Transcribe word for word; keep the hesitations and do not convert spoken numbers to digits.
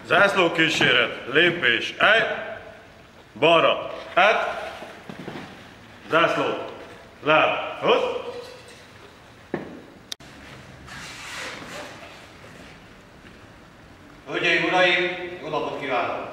Zászló kíséret, lépés, állj, balra, át, zászló, láb, hoz. Hölgyeim, uraim, jó napot kívánok!